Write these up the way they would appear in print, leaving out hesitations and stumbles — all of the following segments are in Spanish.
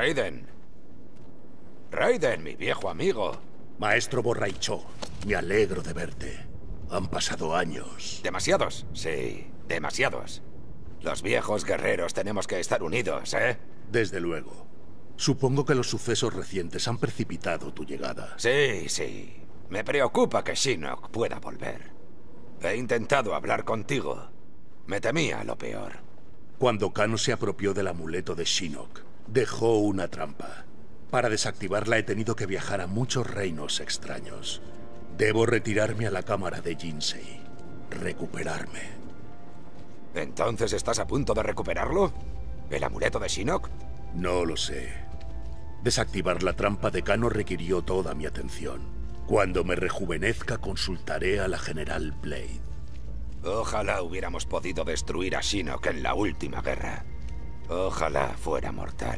Raiden. Raiden, mi viejo amigo. Maestro Borraicho, me alegro de verte. Han pasado años. ¿Demasiados? Sí, demasiados. Los viejos guerreros tenemos que estar unidos, ¿eh? Desde luego. Supongo que los sucesos recientes han precipitado tu llegada. Sí, sí. Me preocupa que Shinnok pueda volver. He intentado hablar contigo. Me temía lo peor. Cuando Kano se apropió del amuleto de Shinnok, dejó una trampa. Para desactivarla he tenido que viajar a muchos reinos extraños. Debo retirarme a la cámara de Jinsei. Recuperarme. ¿Entonces estás a punto de recuperarlo? ¿El amuleto de Shinnok? No lo sé. Desactivar la trampa de Kano requirió toda mi atención. Cuando me rejuvenezca consultaré a la General Blade. Ojalá hubiéramos podido destruir a Shinnok en la última guerra. Ojalá fuera mortal.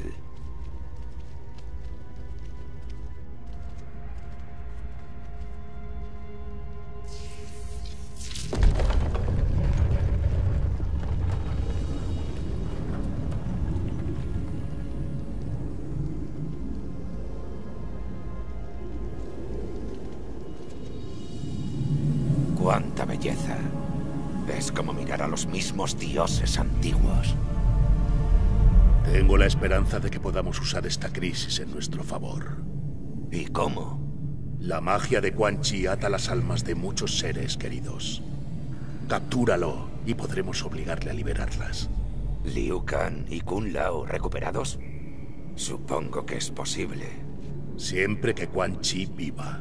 ¡Cuánta belleza! Es como mirar a los mismos dioses antiguos. Tengo la esperanza de que podamos usar esta crisis en nuestro favor. ¿Y cómo? La magia de Quan Chi ata las almas de muchos seres queridos. Captúralo y podremos obligarle a liberarlas. ¿Liu Kang y Kung Lao recuperados? Supongo que es posible. Siempre que Quan Chi viva.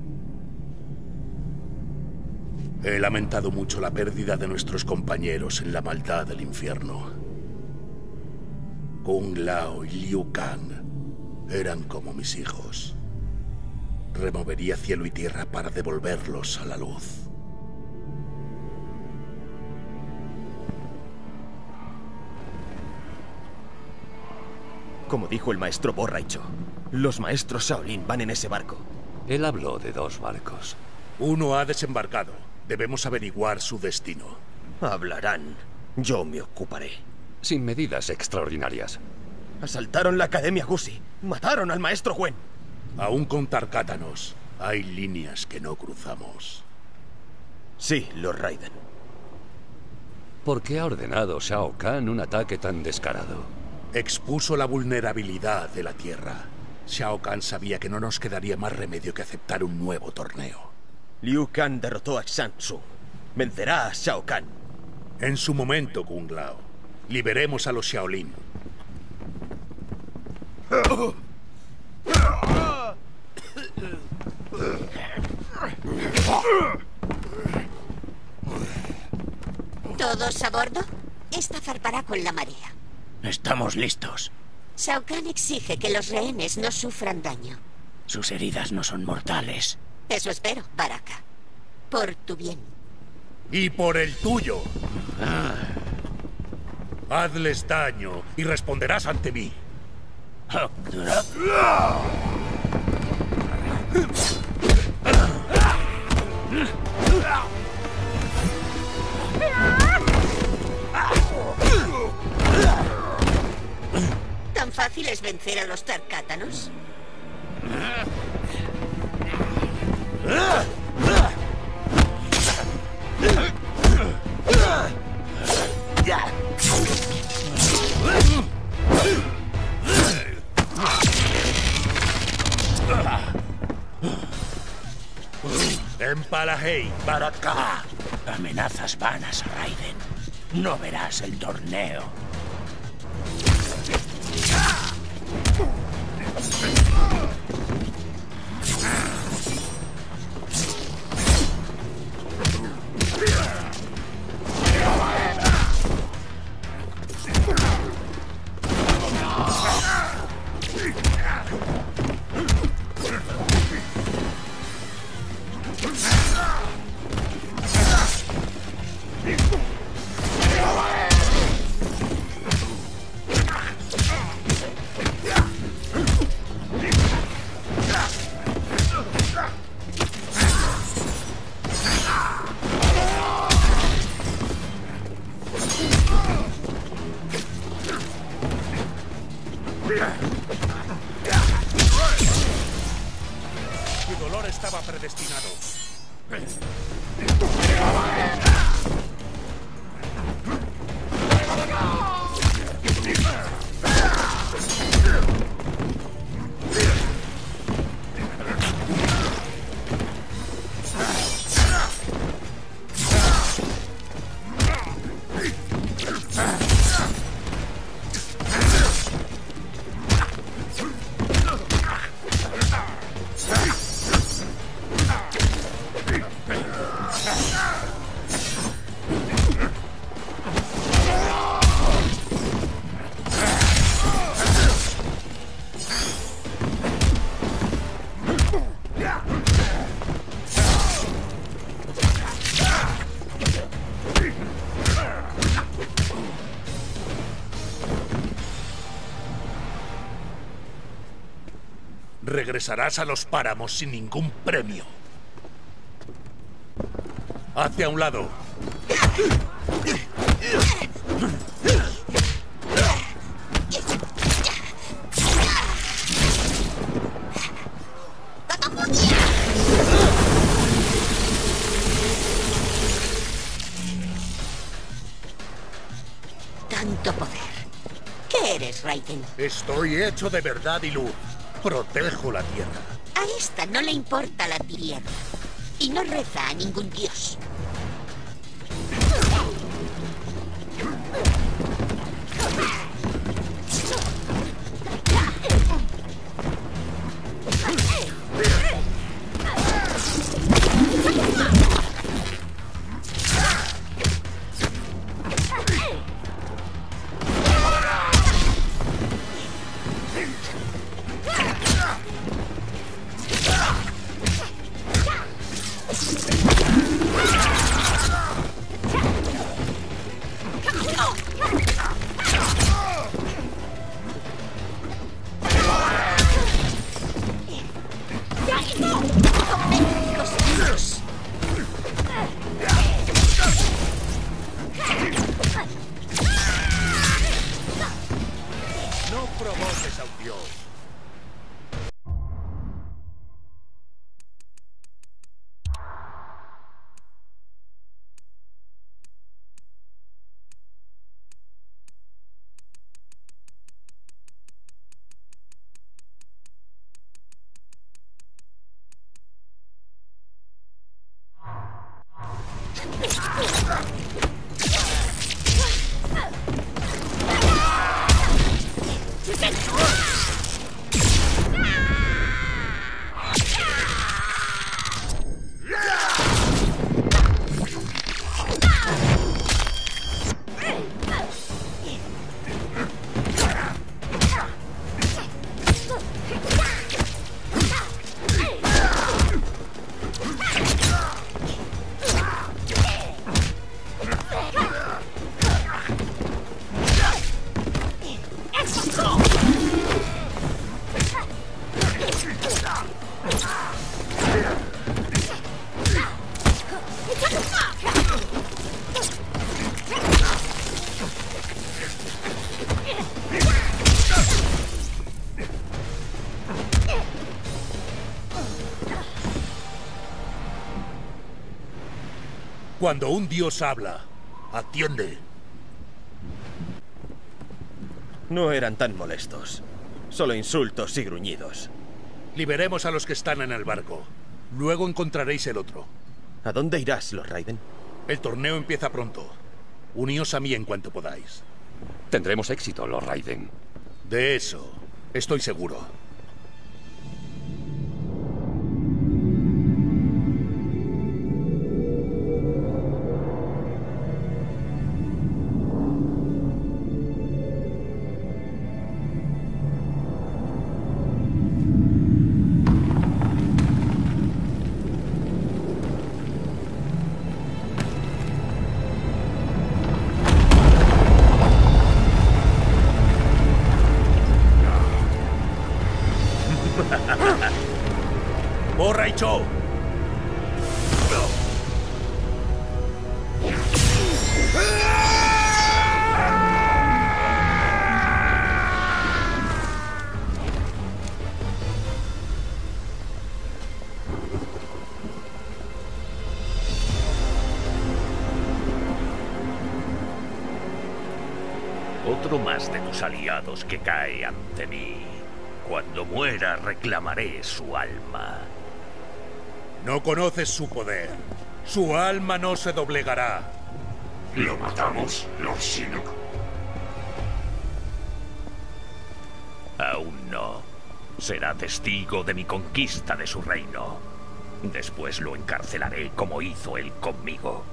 He lamentado mucho la pérdida de nuestros compañeros en la maldad del infierno. Kung Lao y Liu Kang eran como mis hijos. Removería cielo y tierra para devolverlos a la luz. Como dijo el maestro Borraicho, los maestros Shaolin van en ese barco. Él habló de 2 barcos. Uno ha desembarcado. Debemos averiguar su destino. Hablarán. Yo me ocuparé. Sin medidas extraordinarias. Asaltaron la Academia Gusi. Mataron al maestro Gwen. Aún con Tarkátanos, hay líneas que no cruzamos. Sí, Lord Raiden. ¿Por qué ha ordenado Shao Kahn un ataque tan descarado? Expuso la vulnerabilidad de la Tierra. Shao Kahn sabía que no nos quedaría más remedio que aceptar un nuevo torneo. Liu Kang derrotó a Shang Tsung. Vencerá a Shao Kahn. En su momento, Kung Lao. Liberemos a los Shaolin. ¿Todos a bordo? Esta zarpará con la marea. Estamos listos. Shao Kahn exige que los rehenes no sufran daño. Sus heridas no son mortales. Eso espero, Baraka. Por tu bien. Y por el tuyo. Hazles daño y responderás ante mí. ¿Tan fácil es vencer a los Tarkátanos? Empalahei, Baraka. Amenazas vanas, Raiden. No verás el torneo. estaba predestinado. Regresarás a los páramos sin ningún premio. Hazte a un lado. Tanto poder. ¿Qué eres, Raiden? Estoy hecho de verdad y luz. Protejo la tierra. A esta no le importa la tierra. Y no reza a ningún dios. No provoques a un dios. Cuando un dios habla, atiende. No eran tan molestos. Solo insultos y gruñidos. Liberemos a los que están en el barco. Luego encontraréis el otro. ¿A dónde irás, Lord Raiden? El torneo empieza pronto. Uníos a mí en cuanto podáis. Tendremos éxito, Lord Raiden. De eso, estoy seguro. ¡Borracho! Otro más de tus aliados que cae ante mí. Cuando muera reclamaré su alma. No conoces su poder. Su alma no se doblegará. ¿Lo matamos, Lord Shinnok? Aún no. Será testigo de mi conquista de su reino. Después lo encarcelaré como hizo él conmigo.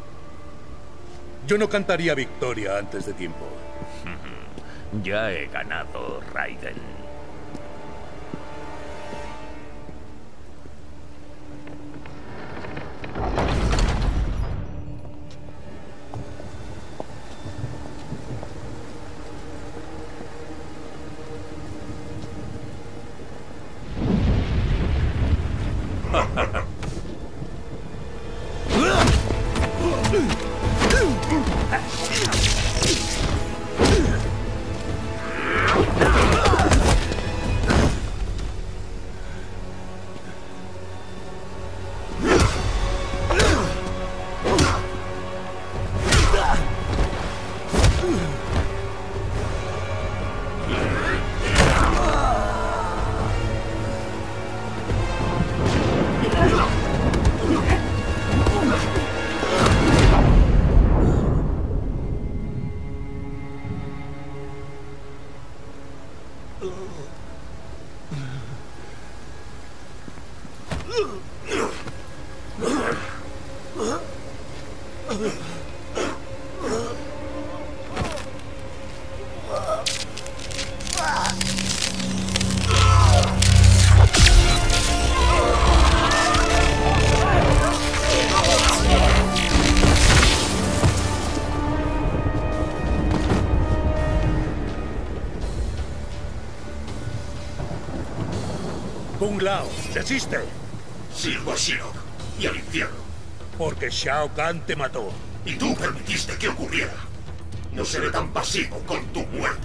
Yo no cantaría victoria antes de tiempo. Ya he ganado, Raiden. Kung Lao, desiste. Sirvo a Shinnok y al infierno. Porque Shao Kahn te mató. Y tú permitiste que ocurriera. No seré tan pasivo con tu muerte.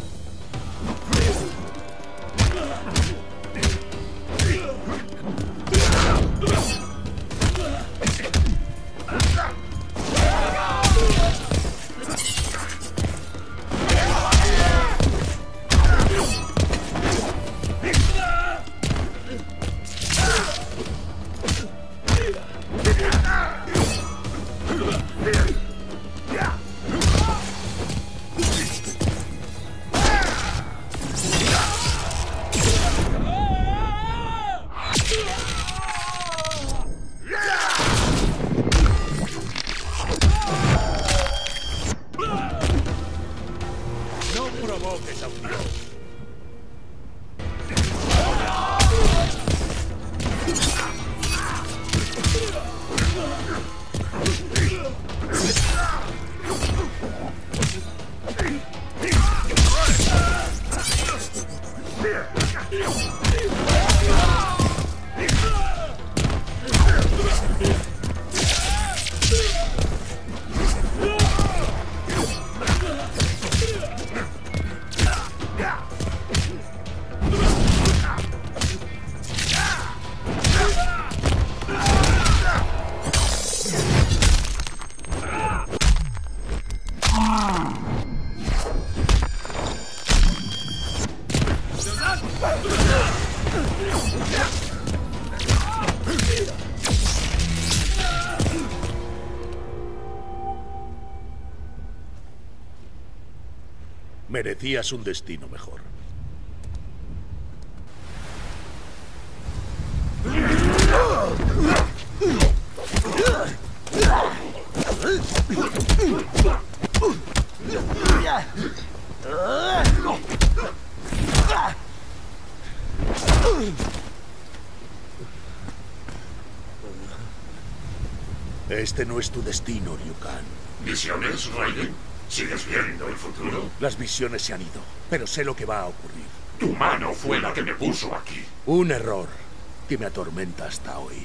Merecías un destino mejor. Este no es tu destino, Liu Kang. ¿Visiones, Raiden? ¿Sigues viendo el futuro? Las visiones se han ido, pero sé lo que va a ocurrir. Tu mano fue la que me puso aquí. Un error que me atormenta hasta hoy.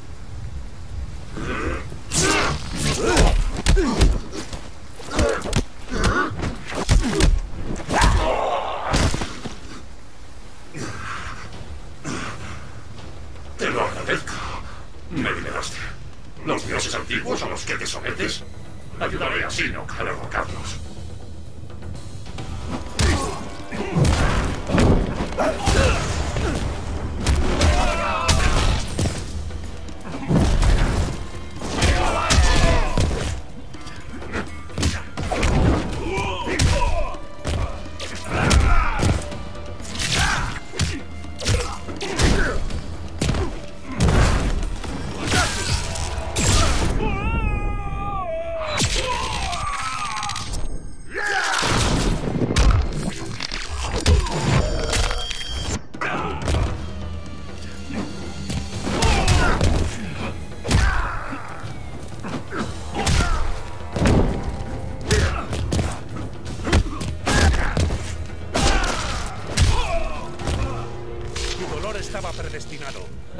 Te lo agradezco. Me liberaste. Los dioses antiguos a los que te sometes, ayudaré a Shinnok a derrocarlos. predestinado.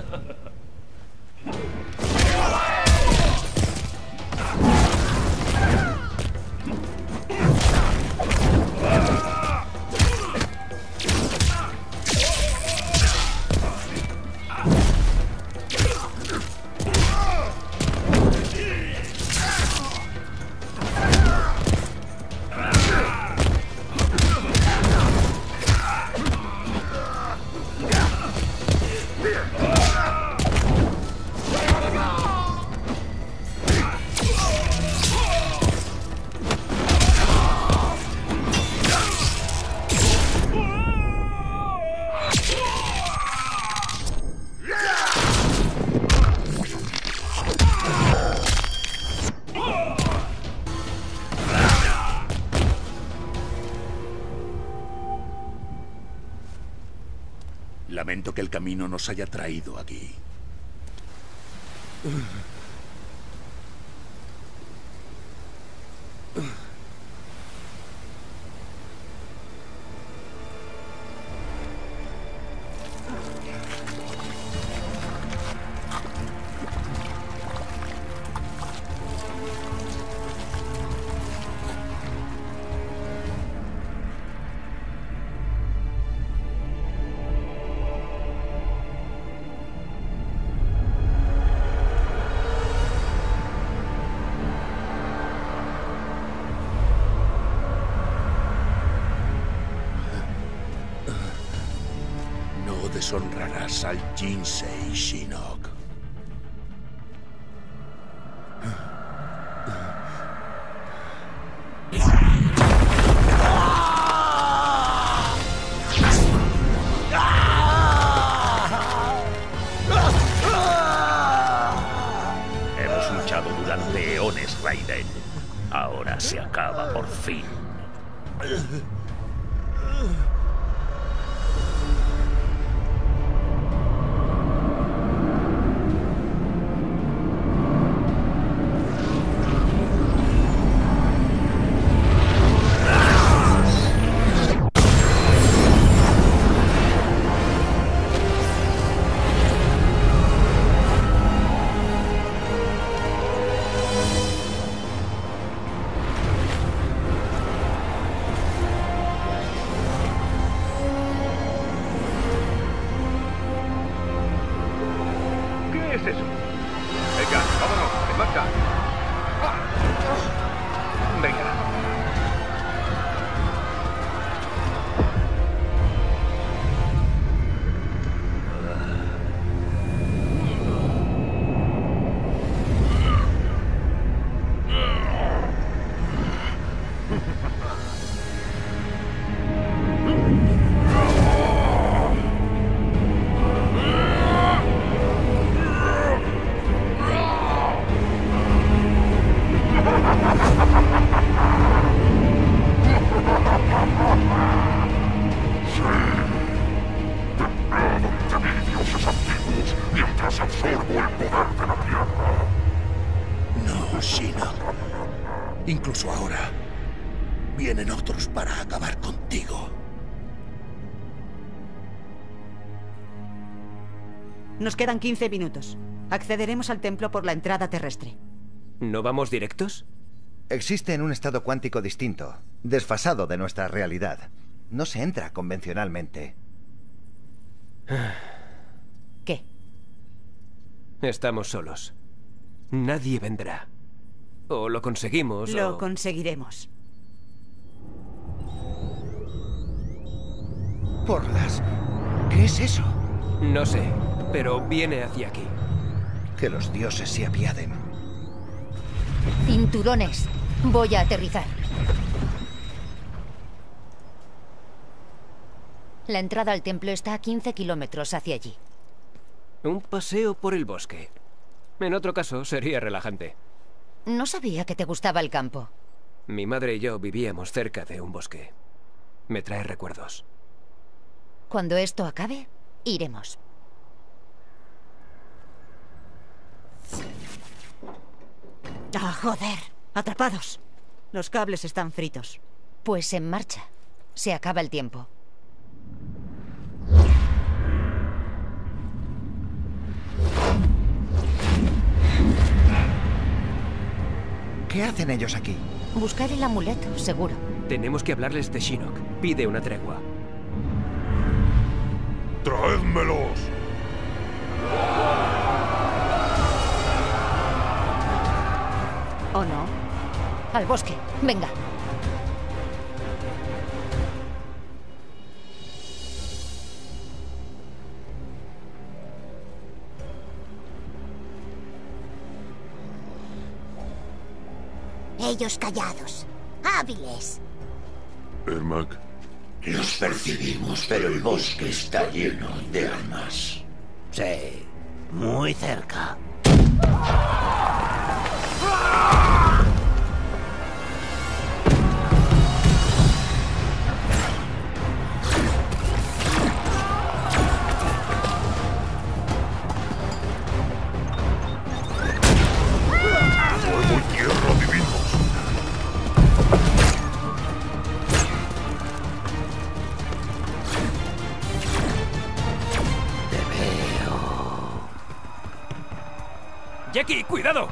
Lamento que el camino nos haya traído aquí. Deshonrarás al Jinsei, Shinnok. Hemos luchado durante eones, Raiden. Ahora se acaba por fin. ¿Qué es eso? Venga, vámonos, en marcha. Venga. No, Shinnok. Incluso ahora, vienen otros para acabar contigo. Nos quedan 15 minutos. Accederemos al templo por la entrada terrestre. ¿No vamos directos? Existe en un estado cuántico distinto, desfasado de nuestra realidad. No se entra convencionalmente. ¿Qué? Estamos solos. Nadie vendrá. O lo conseguimos, Lo o... conseguiremos. Porlas. ¿Qué es eso? No sé, pero viene hacia aquí. Que los dioses se apiaden. Cinturones. Voy a aterrizar. La entrada al templo está a 15 kilómetros hacia allí. Un paseo por el bosque. En otro caso, sería relajante. No sabía que te gustaba el campo. Mi madre y yo vivíamos cerca de un bosque. Me trae recuerdos. Cuando esto acabe, iremos. ¡Ah, joder! ¡Atrapados! Los cables están fritos. Pues en marcha. Se acaba el tiempo. ¿Qué hacen ellos aquí? Buscar el amuleto, seguro. Tenemos que hablarles de Shinnok. Pide una tregua. ¡Traédmelos! ¿O no? Al bosque. Venga. Ellos callados, hábiles. Ermac. Los percibimos, pero el bosque está lleno de almas. Sí, muy cerca. Fuego y tierra divinos. ¡Jackie, cuidado!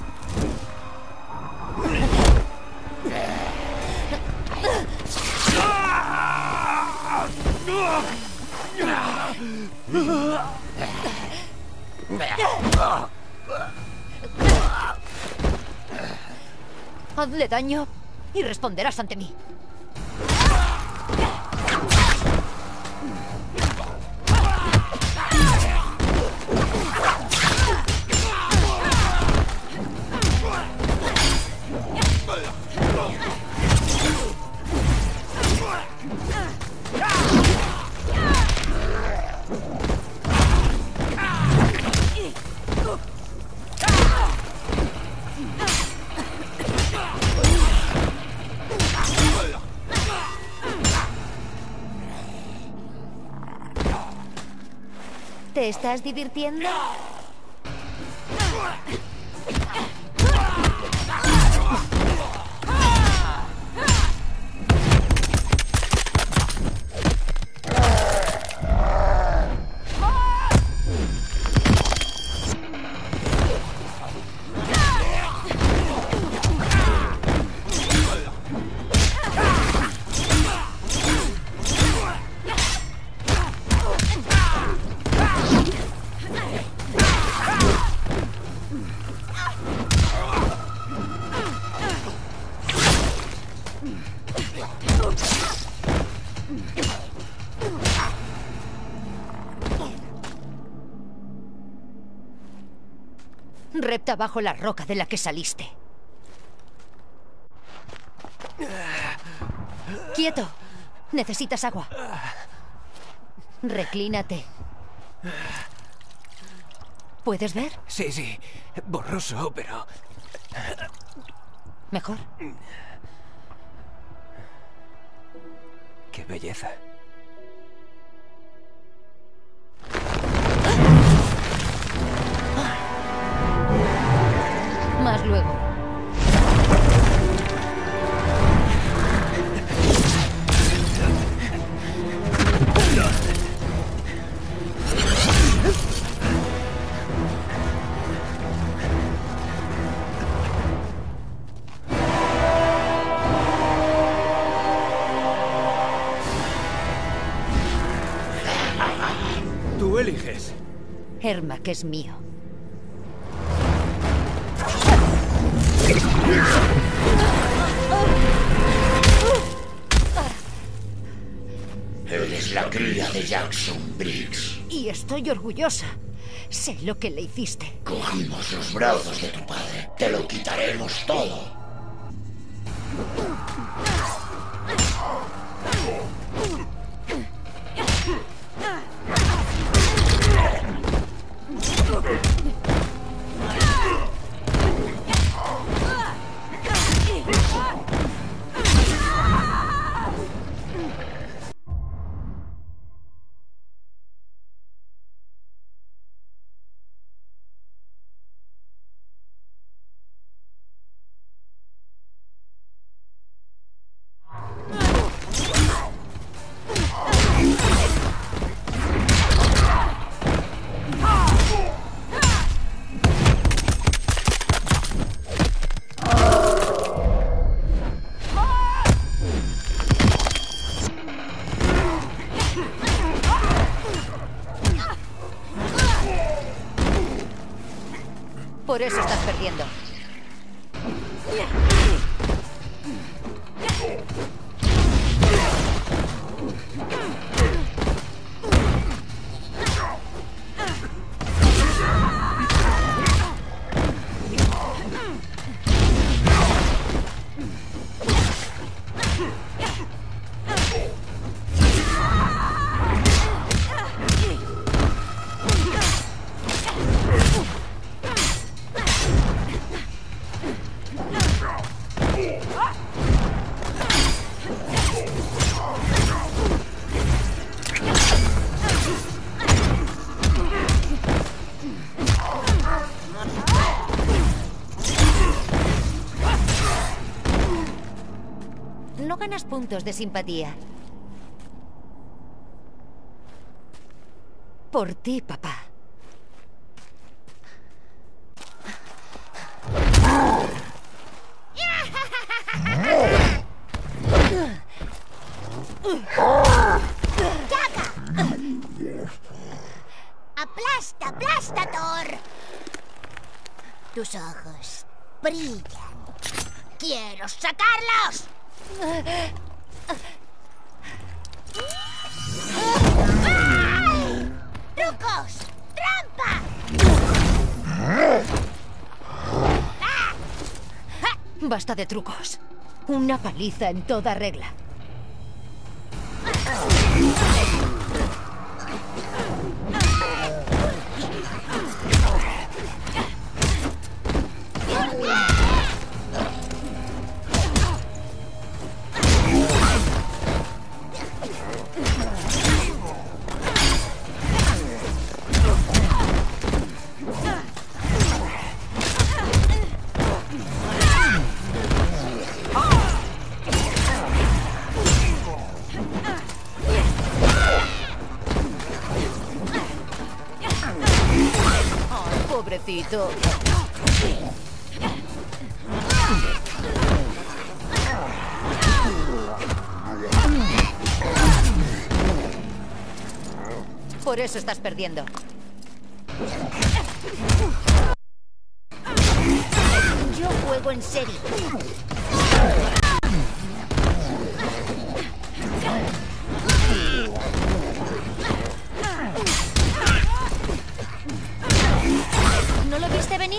Hazle daño y responderás ante mí. ¿Te estás divirtiendo? Repta bajo la roca de la que saliste. ¡Quieto! Necesitas agua. Reclínate. ¿Puedes ver? Sí, sí. Borroso, pero... ¿Mejor? ¡Qué belleza! Más luego. Tú eliges. Ermac es mío. Eres la cría de Jackson Briggs. Y estoy orgullosa. Sé lo que le hiciste. Cogimos los brazos de tu padre. Te lo quitaremos todo. Por eso estás perdiendo. No ganas puntos de simpatía. Por ti, papá. ¡Caca! ¡Aplasta, aplasta, Thor! Tus ojos brillan. ¡Quiero sacarlos! ¡Ay! ¡Trucos! ¡Trampa! Basta de trucos. Una paliza en toda regla. Pobrecito. Por eso estás perdiendo. Yo juego en serio. ¿No lo viste venir?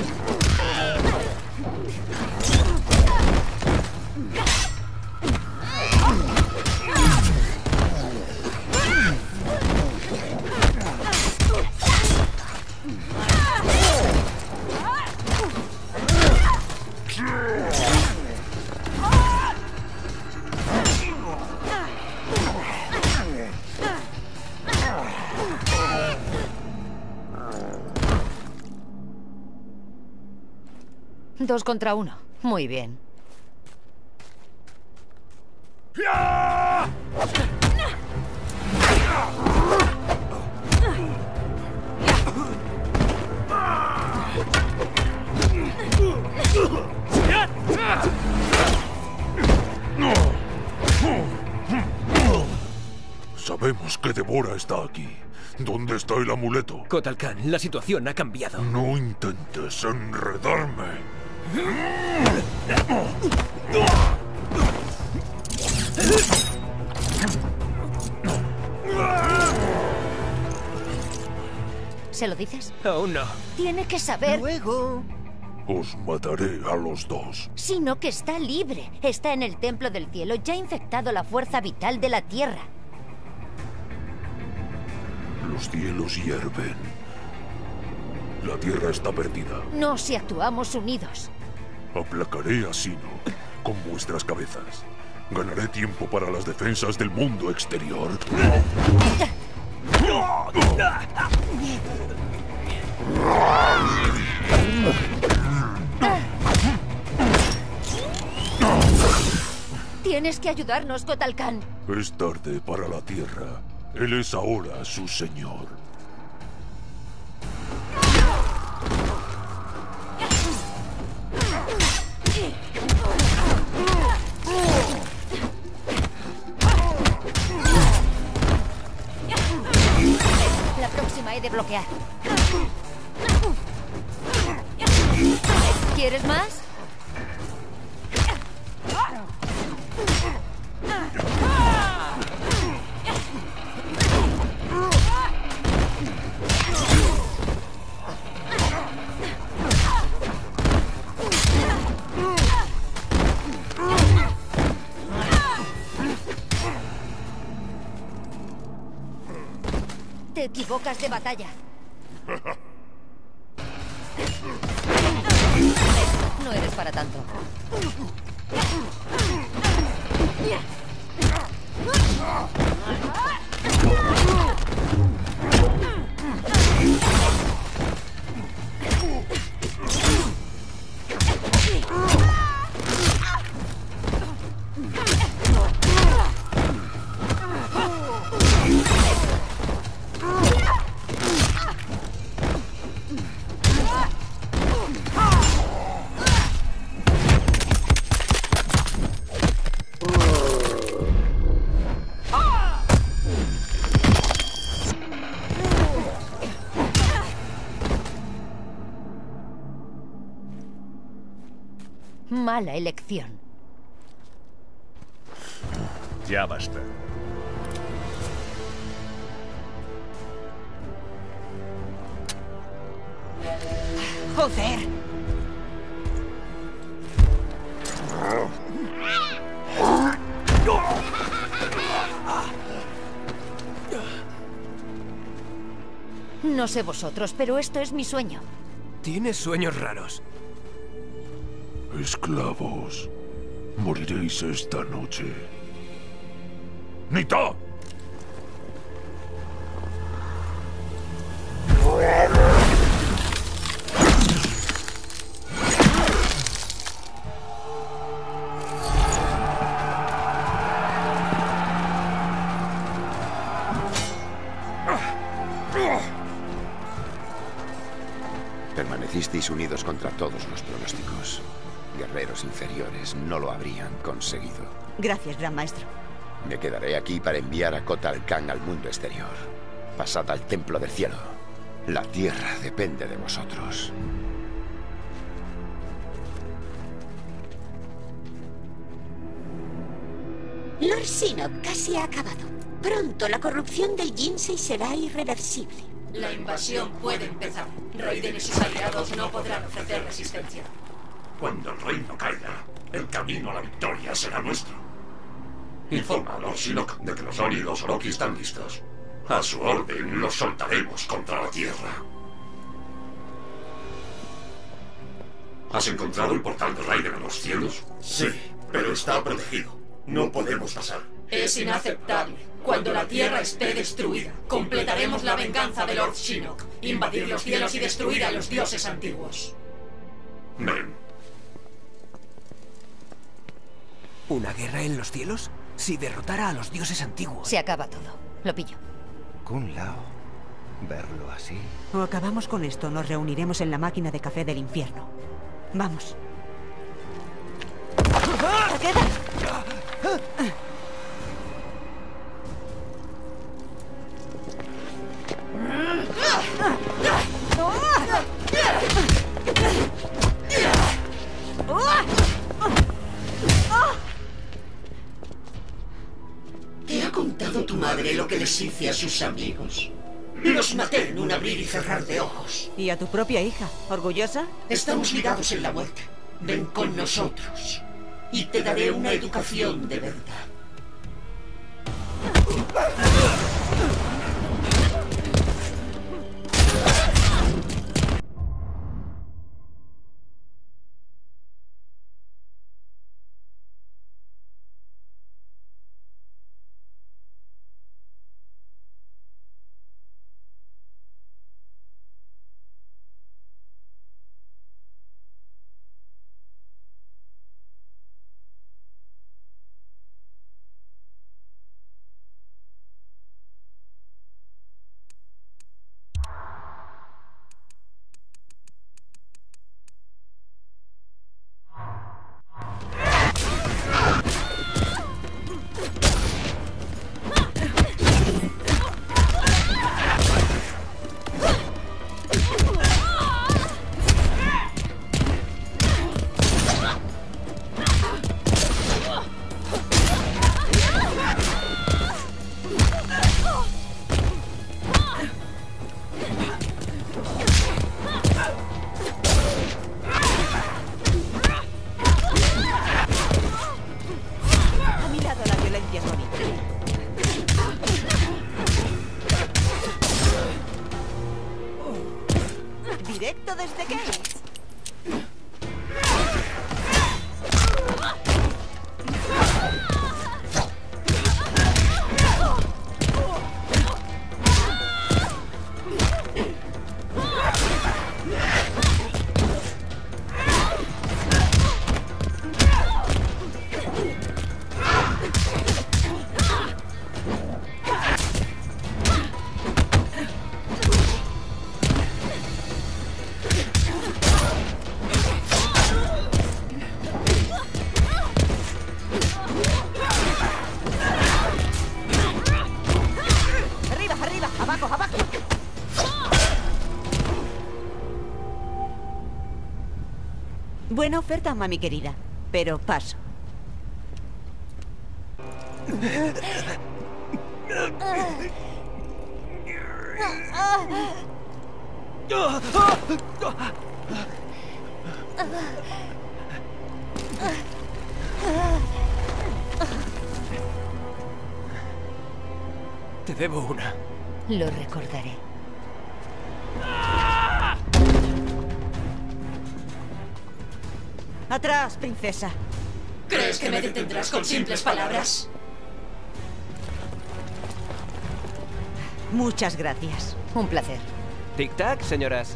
Dos contra uno. Muy bien. Sabemos que Devora está aquí. ¿Dónde está el amuleto? Kotal Kahn, la situación ha cambiado. No intentes enredarme. ¿Se lo dices? Aún no. Tiene que saber. Luego. Os mataré a los dos. Sino que está libre. Está en el Templo del Cielo. Ya ha infectado la fuerza vital de la Tierra. Los cielos hierven. La Tierra está perdida. No si actuamos unidos. Aplacaré a Shinnok con vuestras cabezas. Ganaré tiempo para las defensas del mundo exterior. Tienes que ayudarnos, Kotal Kahn. Es tarde para la Tierra. Él es ahora su señor. La próxima he de bloquear. ¿Quieres más? Te equivocas de batalla. No eres para tanto. Mala elección. Ya basta. ¡Joder! No sé vosotros, pero esto es mi sueño. Tienes sueños raros. Esclavos, moriréis esta noche. ¡Nita! Permanecisteis unidos contra todos los pronósticos. Guerreros inferiores no lo habrían conseguido. Gracias, Gran Maestro. Me quedaré aquí para enviar a Kotal Kahn al mundo exterior. Pasad al Templo del Cielo. La Tierra depende de vosotros. Lord Shinnok casi ha acabado. Pronto la corrupción del Jinsei será irreversible. La invasión puede empezar. Raiden y sus aliados no podrán ofrecer resistencia. Cuando el reino caiga, el camino a la victoria será nuestro. Informa a Lord Shinnok de que los Oni y los Orochi están listos. A su orden los soltaremos contra la Tierra. ¿Has encontrado el portal de Raiden a los cielos? Sí, pero está protegido. No podemos pasar. Es inaceptable. Cuando la Tierra esté destruida, completaremos la venganza de Lord Shinnok, invadir los cielos y destruir a los dioses antiguos. Ven. ¿Una guerra en los cielos? Si derrotara a los dioses antiguos. Se acaba todo. Lo pillo. Kun Lao. Verlo así. O acabamos con esto, nos reuniremos en la máquina de café del infierno. Vamos. ¡Queda! ¿Te ha contado tu madre lo que les hice a sus amigos? Los maté en un abrir y cerrar de ojos. ¿Y a tu propia hija? ¿Orgullosa? Estamos ligados en la muerte. Ven con nosotros y te daré una educación de verdad. visto desde Gates. Buena oferta, mami querida, pero paso. Te debo una. Lo recordaré. Atrás, princesa. ¿Crees que me detendrás con simples palabras? Muchas gracias. Un placer. Tic-tac, señoras.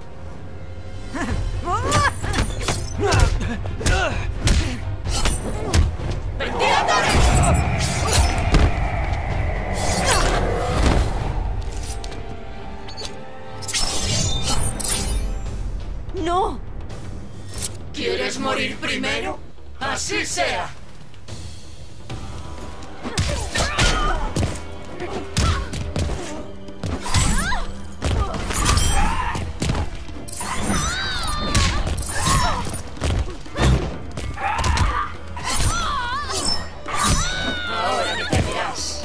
¡No! ¿Quieres morir primero? ¡Así sea! Ahora me temerás.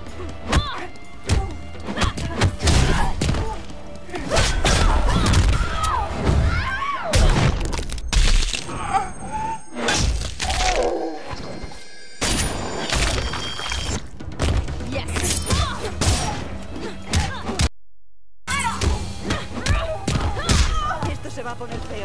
Esto se va a poner feo.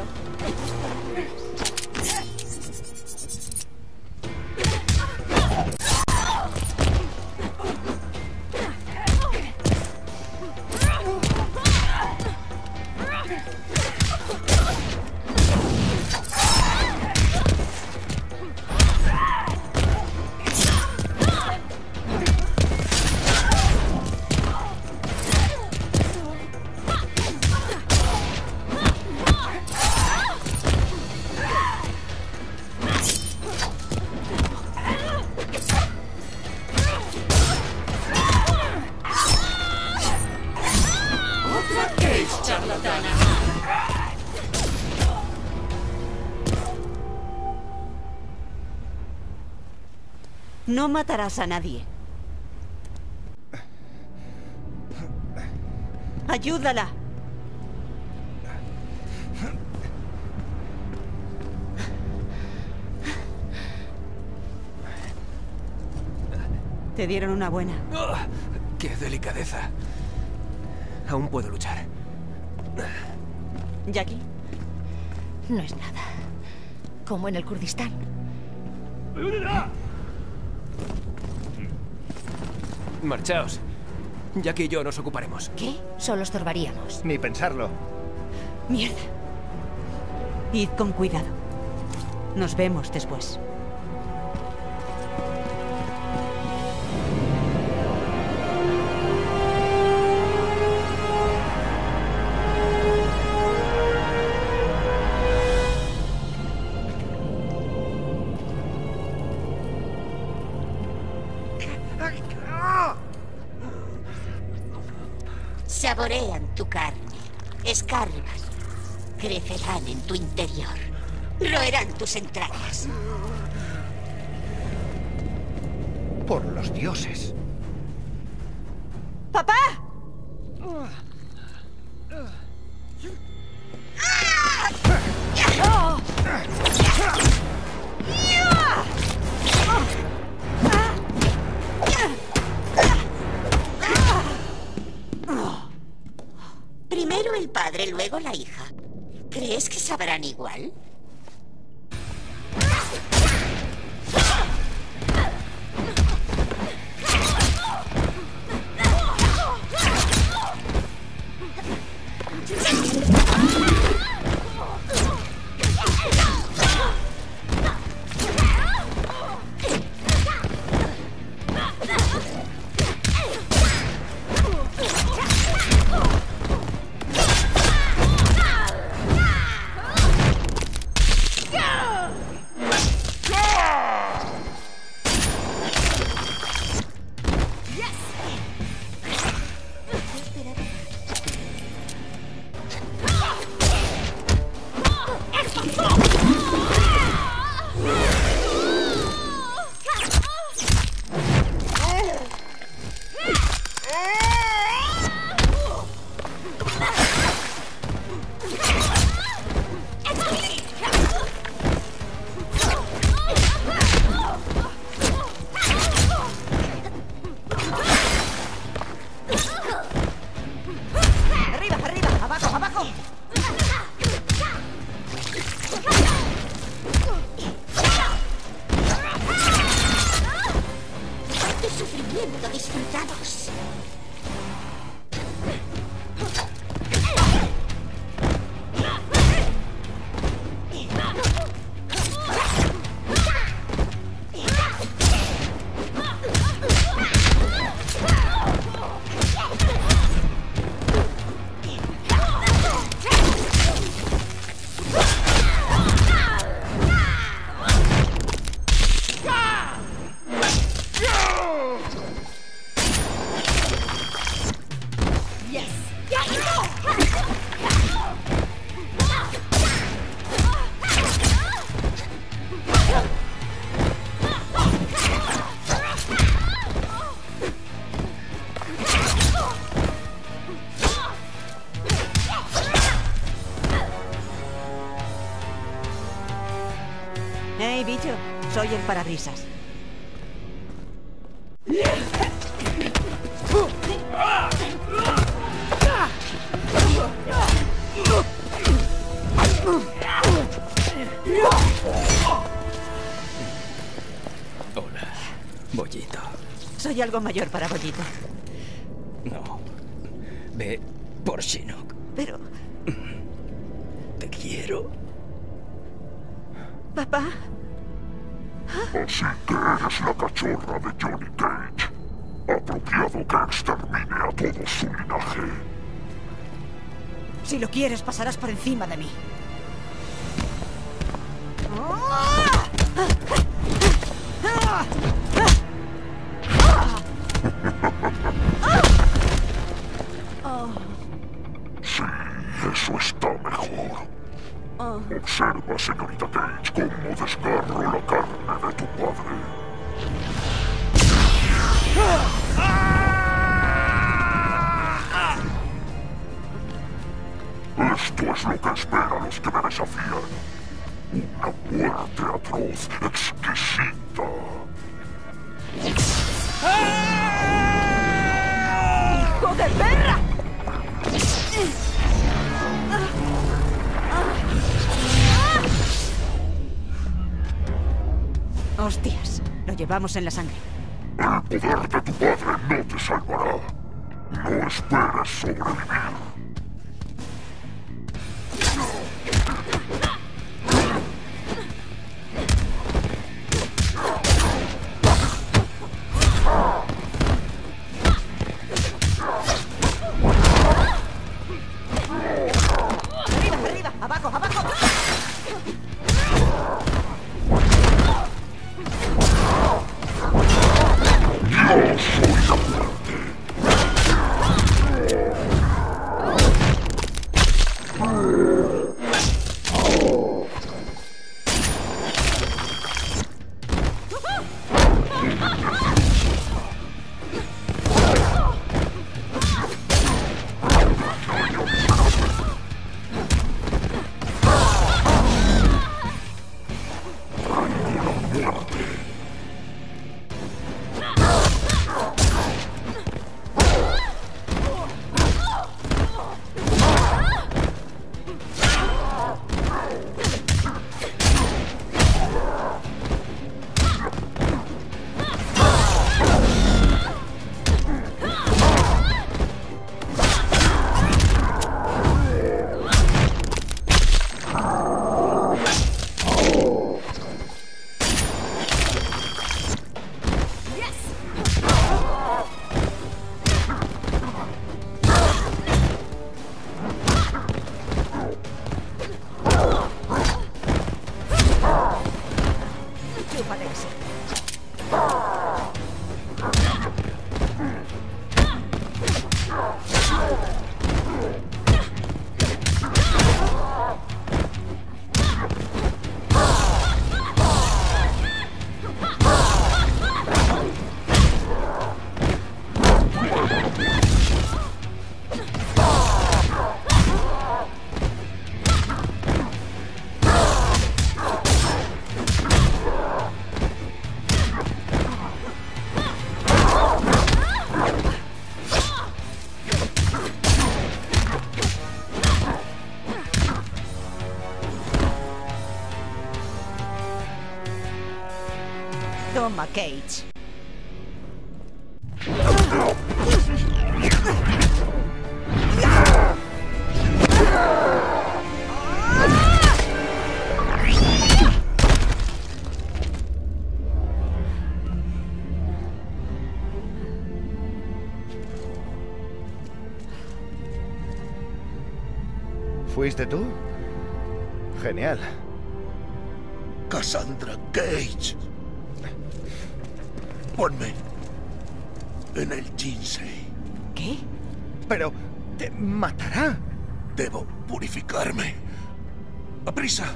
Charlatana. No matarás a nadie. ¡Ayúdala! Te dieron una buena. ¡Qué delicadeza! Aún puedo luchar. ¿Jackie? No es nada. Como en el Kurdistán. Marchaos. Jackie y yo nos ocuparemos. ¿Qué? Solo estorbaríamos. Ni pensarlo. Mierda. Id con cuidado. Nos vemos después. Saborean tu carne, escarban, crecerán en tu interior, roerán tus entrañas. Por los dioses. ¡Papá! Primero el padre, luego la hija. ¿Crees que sabrán igual? Disfrutados. Hey, bicho. Soy el parabrisas. Hola, Bollito. Soy algo mayor para Bollito. No. Ve por Shinnok. Pero... Te quiero. ¿Papá? Así que eres la cachorra de Johnny Cage. Apropiado que extermine a todo su linaje. Si lo quieres, pasarás por encima de mí. Sí, eso está mejor. Observa, señorita Cage, cómo desgarro la carne de tu padre. Esto es lo que espera a los que me desafían. Una muerte atroz, exquisita. ¡Hijo de perra! Hostias, lo llevamos en la sangre. El poder de tu padre no te salvará. No esperes sobrevivir. ¡Arriba, arriba! ¡Abajo, abajo! Yo soy la muerte. Toma, Cage. ¿Fuiste tú? Genial. Cassandra Cage. Ponme en el Jinsei. ¿Qué? Pero te matará. Debo purificarme. ¡Aprisa!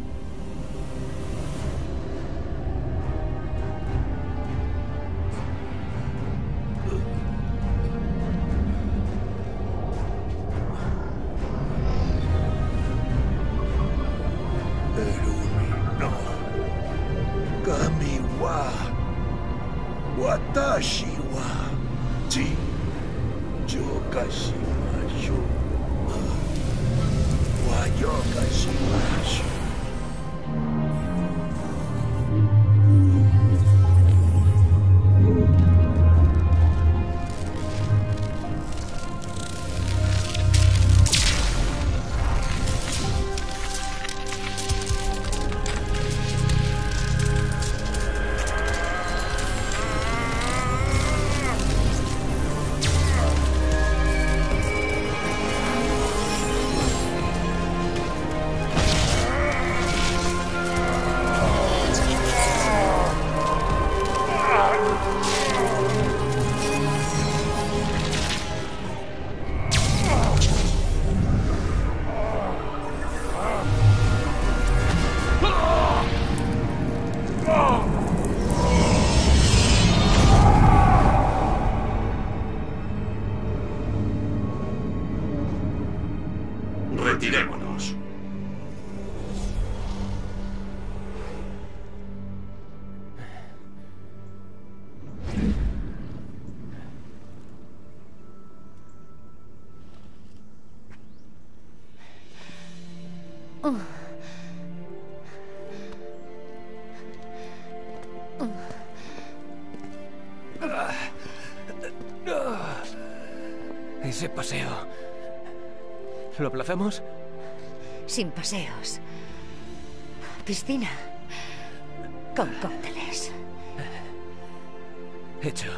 Watashi wa ji joka shimashu wa yoga shimashu. Retirémonos. Ese paseo. ¿Lo aplazamos? Sin paseos. Piscina. Con cócteles. Hecho.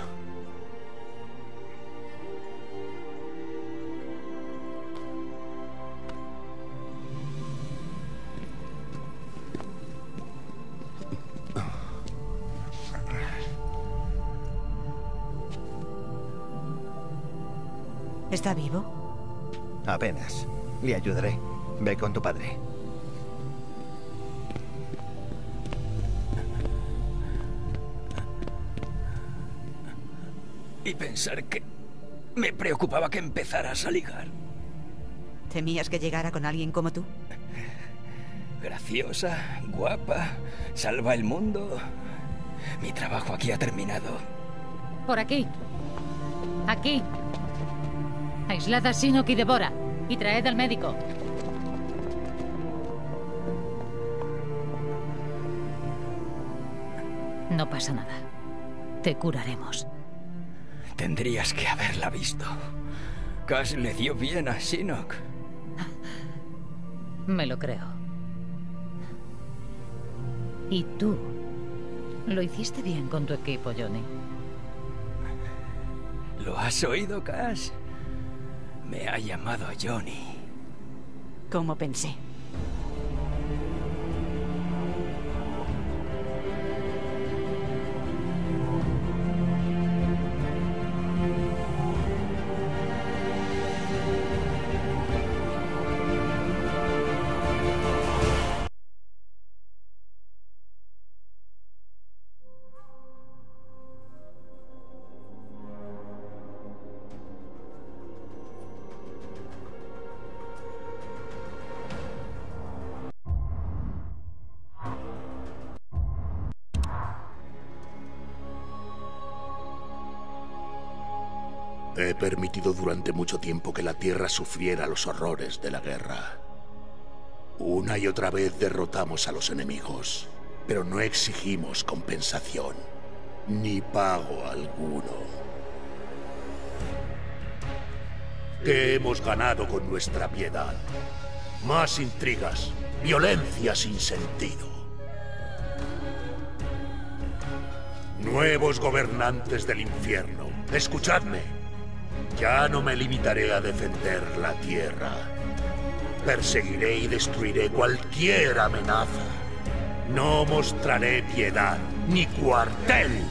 ¿Está vivo? Apenas. Le ayudaré. Ve con tu padre. Y pensar que me preocupaba que empezaras a ligar. ¿Temías que llegara con alguien como tú? Graciosa, guapa, salva el mundo. Mi trabajo aquí ha terminado. Por aquí. Aquí. Aislad a Shinnok y Devora. Y traed al médico. No pasa nada. Te curaremos. Tendrías que haberla visto. Cass le dio bien a Shinnok. Me lo creo. ¿Y tú? Lo hiciste bien con tu equipo, Johnny. ¿Lo has oído, Cass? Me ha llamado Johnny. Como pensé. He permitido durante mucho tiempo que la Tierra sufriera los horrores de la guerra. Una y otra vez derrotamos a los enemigos, pero no exigimos compensación. ni pago alguno. ¿Qué hemos ganado con nuestra piedad? Más intrigas, violencia sin sentido. Nuevos gobernantes del infierno, escuchadme. Ya no me limitaré a defender la tierra. Perseguiré y destruiré cualquier amenaza. No mostraré piedad, ni cuartel.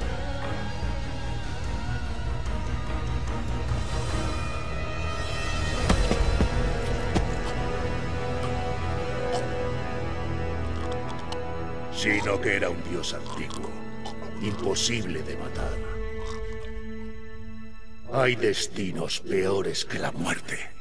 Sino que era un dios antiguo, imposible de matar. Hay destinos peores que la muerte.